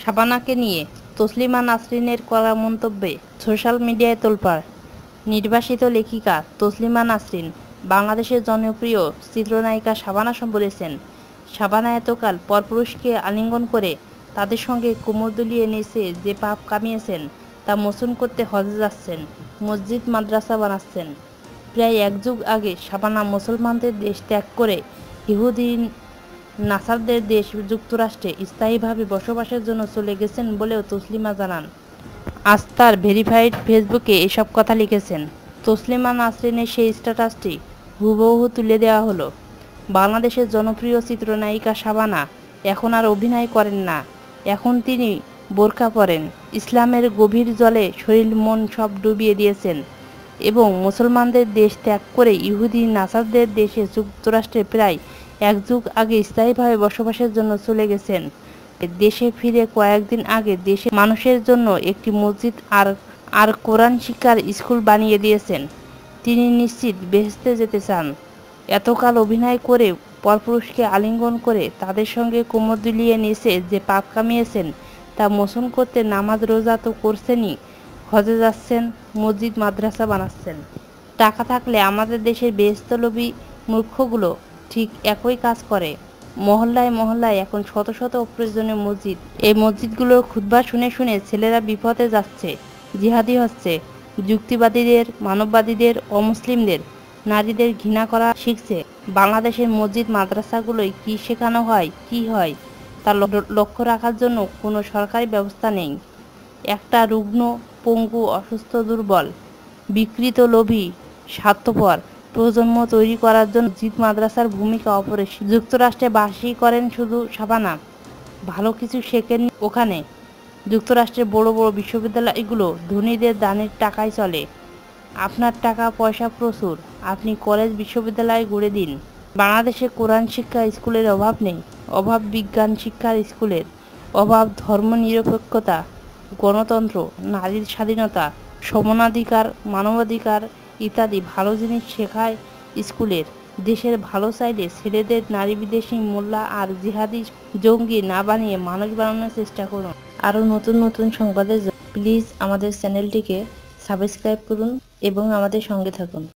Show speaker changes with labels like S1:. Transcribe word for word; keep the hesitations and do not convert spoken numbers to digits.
S1: শাবানাকে নিয়ে তসলিমা নাসরিনের করা মন্তব্যে সোশ্যাল মিডিয়ায় তোলপাড়। নির্বাসিত লেখিকা তসলিমা নাসরিন বাংলাদেশের জনপ্রিয় চিত্রনায়িকা শাবানা বলেছেন, শাবানা এতকাল পরপুরুষকে আলিঙ্গন করে তাদের সঙ্গে কোমর দুলিয়ে নেচে যে পাপ কামিয়েছেন তা মোচন করতে হজে যাচ্ছেন, মসজিদ মাদ্রাসা বানাচ্ছেন। প্রায় এক যুগ আগে শাবানা মুসলমানদের দেশ ত্যাগ করে ইহুদি নাসারদের দেশ যুক্তরাষ্ট্রে স্থায়ীভাবে বসবাসের জন্য চলে গেছেন বলেও তসলিমা জানান। আজ তার ভেরিফাইড ফেসবুকে এসব কথা লিখেছেন। তসলিমা নাসরিনের সেই স্ট্যাটাসটি হুবহু তুলে দেওয়া হলো। বাংলাদেশের জনপ্রিয় চিত্রনায়িকা শাবানা এখন আর অভিনয় করেন না, এখন তিনি বোরকা পরেন, ইসলামের গভীর জলে শরীর মন সব ডুবিয়ে দিয়েছেন এবং মুসলমানদের দেশ ত্যাগ করে ইহুদি নাসারদের দেশে যুক্তরাষ্ট্রে প্রায় এক যুগ আগে স্থায়ীভাবে বসবাসের জন্য চলে গেছেন। দেশে ফিরে কয়েকদিন আগে দেশে মানুষের জন্য একটি মসজিদ আর আর কোরআন শিক্ষার স্কুল বানিয়ে দিয়েছেন। তিনি নিশ্চিত বেহেশতে যেতে চান। এতকাল অভিনয় করে পরপুরুষকে আলিঙ্গন করে তাদের সঙ্গে কোমর দুলিয়ে নেচে যে পাপ কামিয়েছেন তা মোচন করতে নামাজ রোজা তো করছেনই, হজে যাচ্ছেন, মসজিদ মাদ্রাসা বানাচ্ছেন। টাকা থাকলে আমাদের দেশের বেহেশতলোভী মূর্খগুলো ঠিক একই কাজ করে। মহল্লায় মহল্লায় এখন শত শত অপ্রয়োজনীয় মসজিদ। এই মসজিদগুলোর খুতবা শুনে শুনে ছেলেরা বিপদে যাচ্ছে, জিহাদি হচ্ছে, যুক্তিবাদীদের, মানববাদীদের, অমুসলিমদের, নারীদের ঘৃণা করা শিখছে। বাংলাদেশের মসজিদ মাদ্রাসাগুলোয় কি শেখানো হয়, কি হয় তা লক্ষ্য রাখার জন্য কোনো সরকারি ব্যবস্থা নেই। একটা রুগ্ন, পঙ্গু, অসুস্থ, দুর্বল, বিকৃত, লোভী, স্বার্থপর প্রজন্ম তৈরি করার জন্য মসজিদ মাদ্রাসার ভূমিকা অপরিসীম। যুক্তরাষ্ট্রে বাসই করেন শুধু শাবানা, ভালো কিছু শেখেননি ওখানে। যুক্তরাষ্ট্রের বড় বড় বিশ্ববিদ্যালয়গুলো ধনীদের দানের টাকায় চলে। আপনার টাকা পয়সা প্রচুর, আপনি কলেজ বিশ্ববিদ্যালয় গড়ে দিন। বাংলাদেশে কোরআন শিক্ষা স্কুলের অভাব নেই, অভাব বিজ্ঞান শিক্ষার স্কুলের, অভাব ধর্মনিরপেক্ষতা, গণতন্ত্র, নারীর স্বাধীনতা, সমানাধিকার, মানবাধিকার ইত্যাদি ভালো জিনিস শেখায় স্কুলের। দেশের ভালো চাইলে ছেলেদের নারী বিদেশি মোল্লা আর জিহাদি জঙ্গি না বানিয়ে মানুষ বানানোর চেষ্টা করুন। আরও নতুন নতুন সংবাদের জন্য প্লিজ আমাদের চ্যানেলটিকে সাবস্ক্রাইব করুন এবং আমাদের সঙ্গে থাকুন।